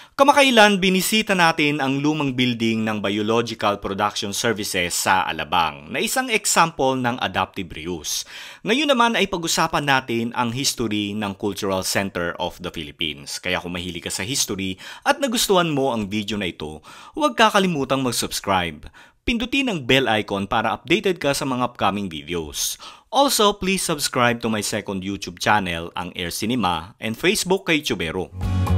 Kamakailan binisita natin ang lumang building ng Biological Production Services sa Alabang na isang example ng adaptive reuse. Ngayon naman ay pag-usapan natin ang history ng Cultural Center of the Philippines. Kaya kung mahilig ka sa history at nagustuhan mo ang video na ito, huwag kakalimutang mag-subscribe. Pindutin ang bell icon para updated ka sa mga upcoming videos. Also, please subscribe to my second YouTube channel, ang Air Cinema, and Facebook kay Chubero.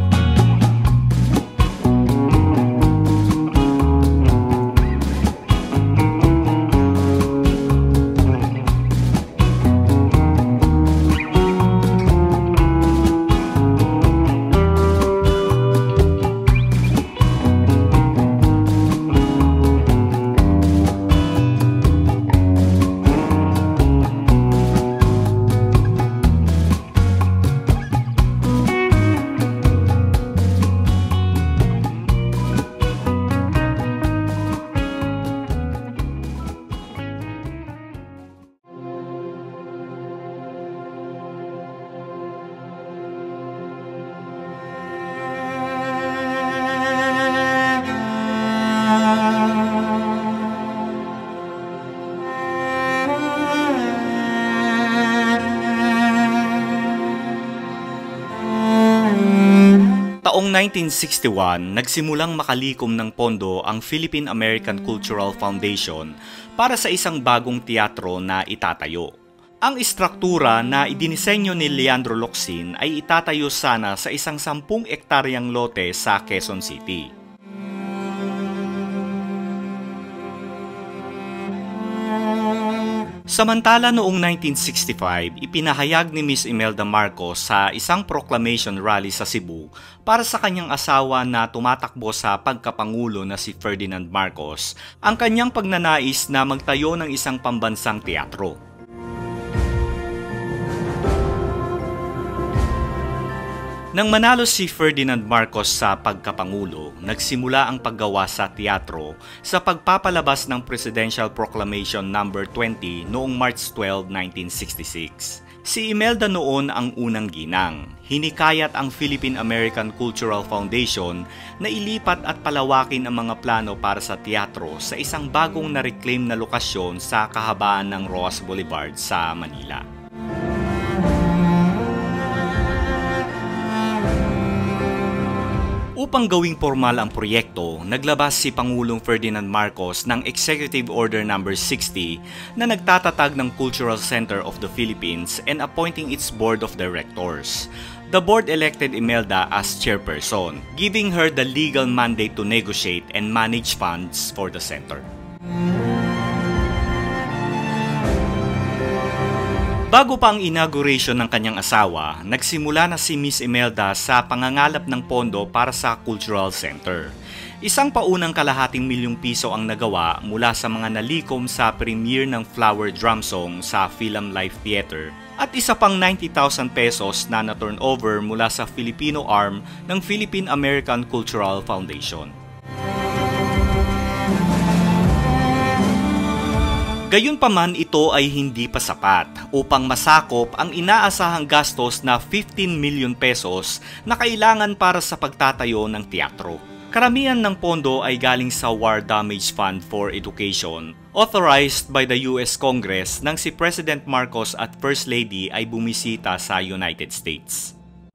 Taong 1961, nagsimulang makalikom ng pondo ang Philippine American Cultural Foundation para sa isang bagong teatro na itatayo. Ang istruktura na idinisenyo ni Leandro Locsin ay itatayo sana sa isang 10 ektaryang lote sa Quezon City. Samantala noong 1965, ipinahayag ni Miss Imelda Marcos sa isang proclamation rally sa Cebu para sa kanyang asawa na tumatakbo sa pagkapangulo na si Ferdinand Marcos ang kanyang pagnanais na magtayo ng isang pambansang teatro. Nang manalo si Ferdinand Marcos sa pagkapangulo, nagsimula ang paggawa sa teatro sa pagpapalabas ng Presidential Proclamation No. 20 noong March 12, 1966. Si Imelda noon ang unang ginang. Hinikayat ang Philippine American Cultural Foundation na ilipat at palawakin ang mga plano para sa teatro sa isang bagong na-reclaim na lokasyon sa kahabaan ng Roxas Boulevard sa Manila. Upang gawing formal ang proyekto, naglabas si Pangulong Ferdinand Marcos ng Executive Order No. 60 na nagtatatag ng Cultural Center of the Philippines and appointing its Board of Directors. The board elected Imelda as chairperson, giving her the legal mandate to negotiate and manage funds for the center. Bago pa ang inauguration ng kanyang asawa, nagsimula na si Miss Imelda sa pangangalap ng pondo para sa Cultural Center. Isang paunang ₱250,000 ang nagawa mula sa mga nalikom sa premiere ng Flower Drum Song sa Film Life Theater at isa pang ₱90,000 na na-turnover mula sa Filipino arm ng Philippine American Cultural Foundation. Gayunpaman, ito ay hindi pa sapat upang masakop ang inaasahang gastos na ₱15 million na kailangan para sa pagtatayo ng teatro. Karamihan ng pondo ay galing sa War Damage Fund for Education, authorized by the US Congress nang si President Marcos at First Lady ay bumisita sa United States.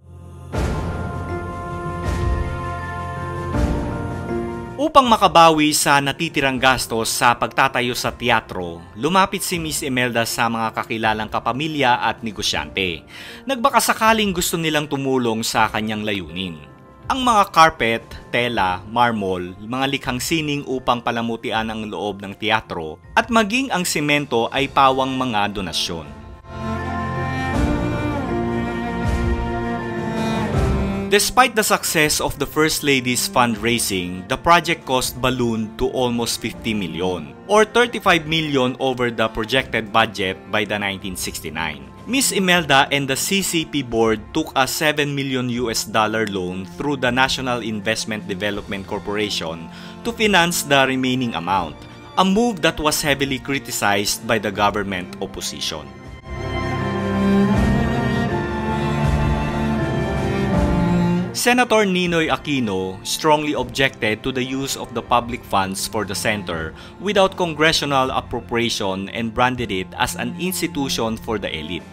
Upang makabawi sa natitirang gastos sa pagtatayo sa teatro, lumapit si Miss Imelda sa mga kakilalang kapamilya at negosyante. Nagbakasakaling gusto nilang tumulong sa kanyang layunin. Ang mga carpet, tela, marmol, mga likhang sining upang palamutian ang loob ng teatro at maging ang semento ay pawang mga donasyon. Despite the success of the First Lady's fundraising, the project cost ballooned to almost $50 million, or $35 million over the projected budget by the 1969. Miss Imelda and the CCP board took a $7 million loan through the National Investment Development Corporation to finance the remaining amount, a move that was heavily criticized by the government opposition. Senator Ninoy Aquino strongly objected to the use of the public funds for the center without congressional appropriation and branded it as an institution for the elite.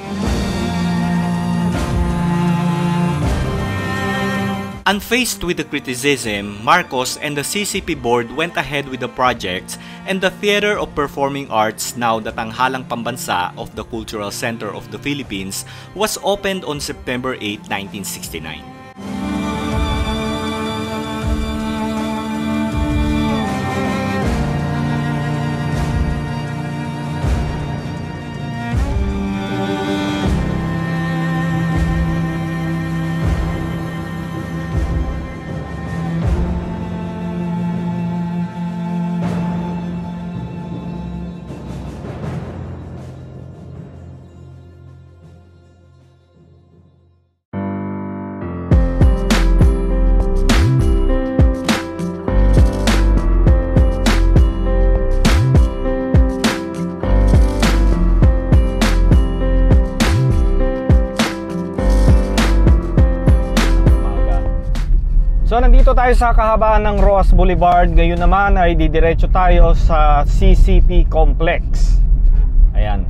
Unfazed with the criticism, Marcos and the CCP board went ahead with the project, and the Theater of Performing Arts, now the Tanghalang Pambansa of the Cultural Center of the Philippines, was opened on September 8, 1969. So nandito tayo sa kahabaan ng Roas Boulevard. Ngayon naman ay didiretso tayo sa CCP Complex. Ayan.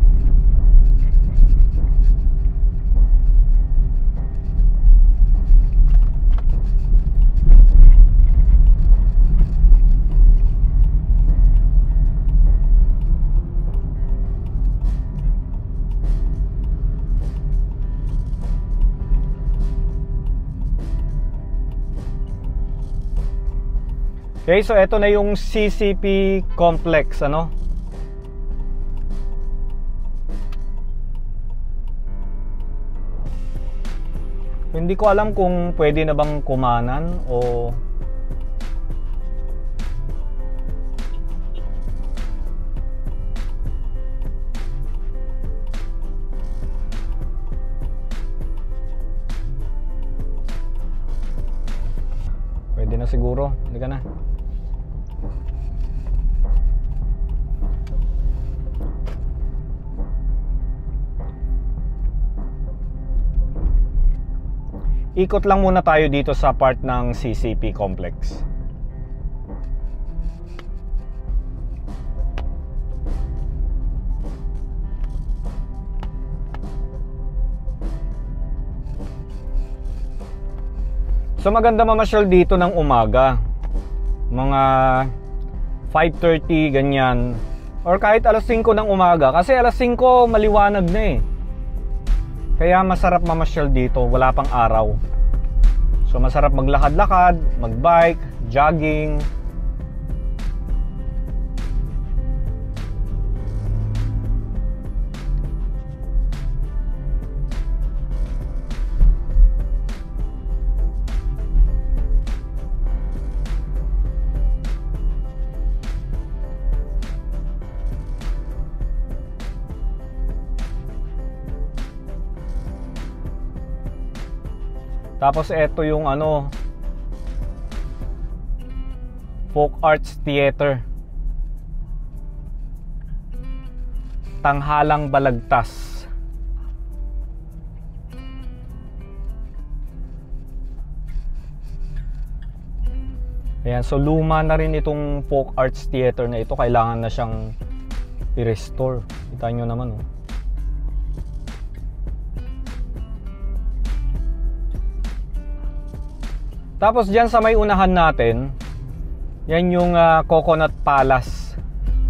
Okay, so eto na yung CCP complex, ano? Hindi ko alam kung pwede na bang kumanan o pwede na siguro. Hindi ka na. Ikot lang muna tayo dito sa part ng CCP complex. So maganda mamasyal dito ng umaga. Mga 5:30 ganyan. Or kahit alas 5 ng umaga. Kasi alas 5 maliwanag na eh. Kaya masarap mamasyal dito, wala pang araw. So masarap maglakad-lakad, magbike, jogging. Tapos eto yung ano, Folk Arts Theater, Tanghalang Balagtas. Ayan, so luma na rin itong Folk Arts Theater na ito. Kailangan na siyang i-restore. Kita nyo naman oh. Tapos dyan sa may unahan natin, yan yung Coconut Palace.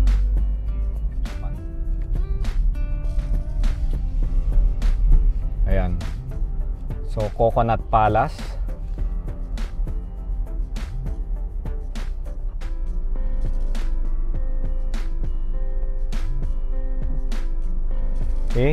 Ayan. So Coconut Palace. Okay.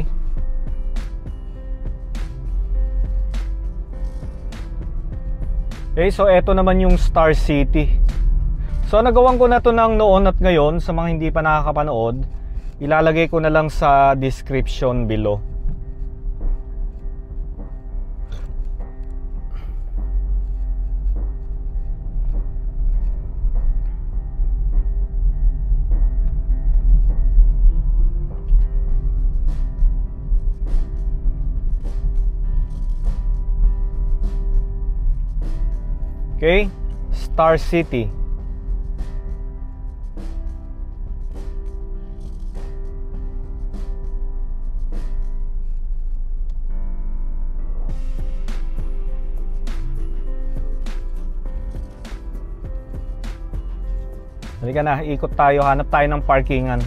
Okay, so eto naman yung Star City. So nagawan ko na to ng noon at ngayon. Sa mga hindi pa nakakapanood, ilalagay ko na lang sa description below. Okay? Star City. Halika na, ikot tayo, hanap tayo ng parkingan.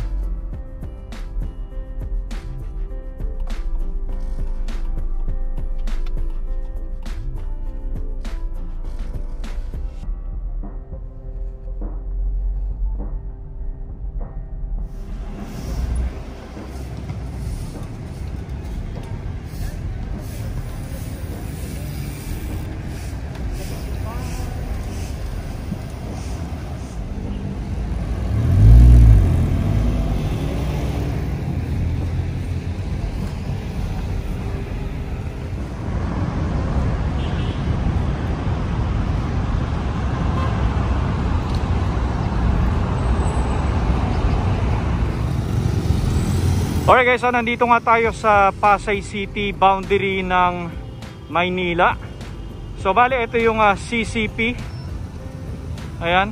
Alright guys, so nandito nga tayo sa Pasay City, boundary ng Maynila. So bali ito yung CCP. Ayan.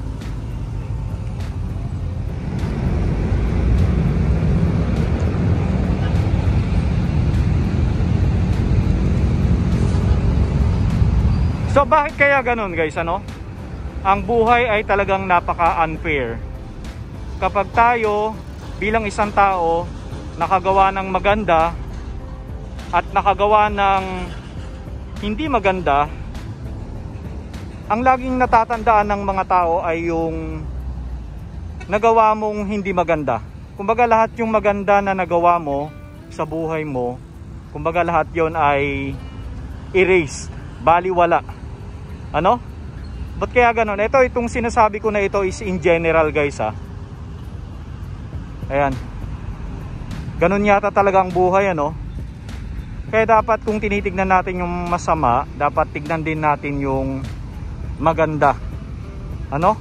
So bakit kaya ganun guys, ano? Ang buhay ay talagang napaka-unfair. Kapag tayo bilang isang tao nakagawa ng maganda at nakagawa ng hindi maganda, ang laging natatandaan ng mga tao ay yung nagawa mong hindi maganda. Kumbaga lahat yung maganda na nagawa mo sa buhay mo, kumbaga lahat yon ay erased, baliwala. Ano? Ba't kaya ganun? Itong sinasabi ko na ito is in general guys ha. Ayan. Ganun yata talaga ang buhay, ano? Kaya dapat kung tinitignan natin yung masama, dapat tignan din natin yung maganda. Ano?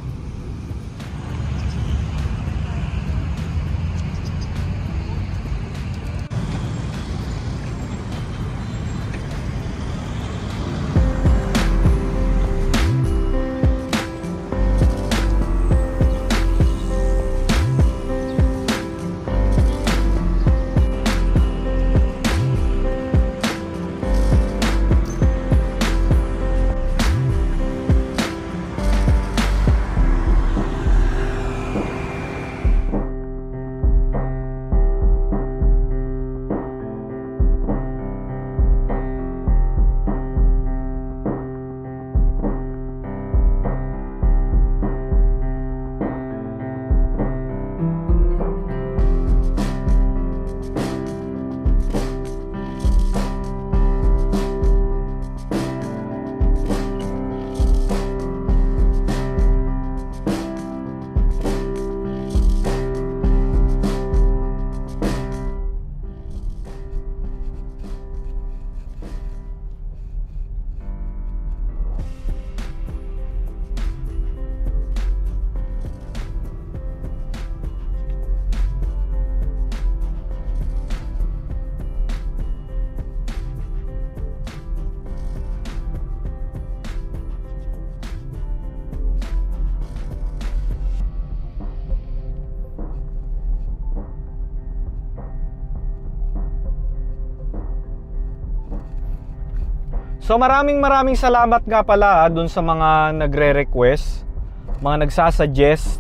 So maraming salamat nga pala dun sa mga nagre-request, mga nagsasuggest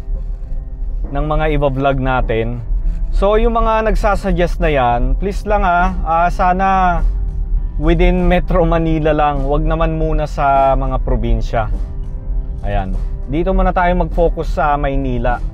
ng mga iba-vlog natin. So yung mga nagsasuggest na yan, please lang sana within Metro Manila lang, wag naman muna sa mga probinsya. Ayan, dito muna tayo mag-focus sa Maynila.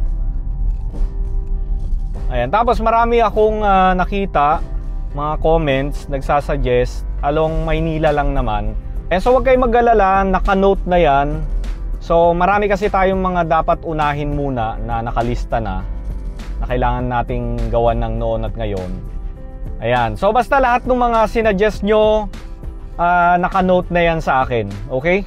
Ayan, tapos marami akong nakita mga comments, nagsasuggest along Maynila lang naman. So wag kayong mag-alala, naka-note na yan. So marami kasi tayong mga dapat unahin muna na nakalista na kailangan nating gawan ng noon at ngayon. Ayan, so basta lahat ng mga sinuggest nyo, naka-note na yan sa akin. Okay?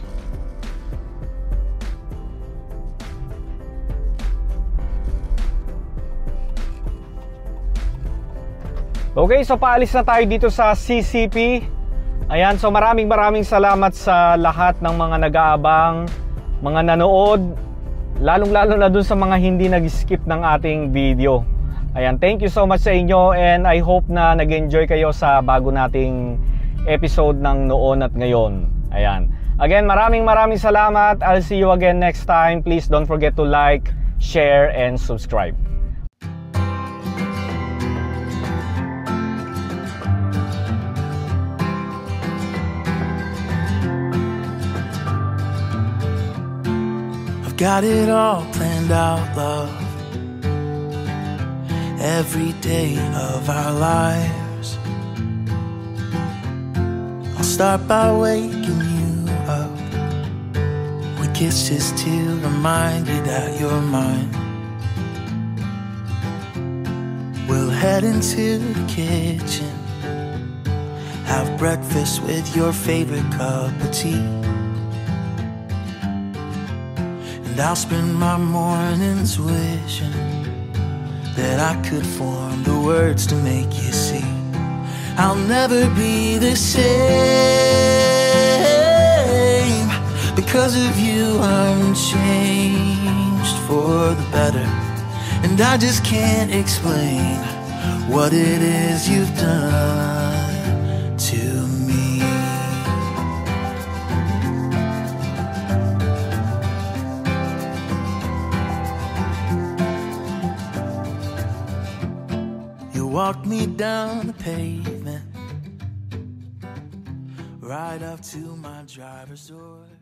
Okay, so paalis na tayo dito sa CCP. Ayan, so maraming salamat sa lahat ng mga nag-aabang, mga nanood, lalong-lalo na dun sa mga hindi nag-skip ng ating video. Ayan, thank you so much sa inyo, and I hope na nag-enjoy kayo sa bago nating episode ng Noon at Ngayon. Ayan. Again, maraming salamat. I'll see you again next time. Please don't forget to like, share, and subscribe. I've got it all planned out, love. Every day of our lives, I'll start by waking you up with kisses to remind you that you're mine. We'll head into the kitchen, have breakfast with your favorite cup of tea, and I'll spend my mornings wishing that I could form the words to make you see I'll never be the same. Because of you I'm changed for the better, and I just can't explain what it is you've done to me. Walked me down the pavement, right up to my driver's door.